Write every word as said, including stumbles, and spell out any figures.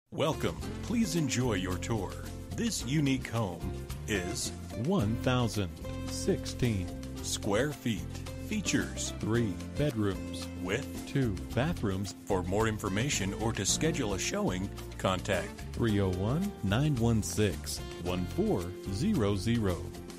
Welcome. Please enjoy your tour. This unique home is one thousand sixteen square feet. Features three bedrooms with two bathrooms. For more information or to schedule a showing, contact three oh one, nine one six, one four zero zero.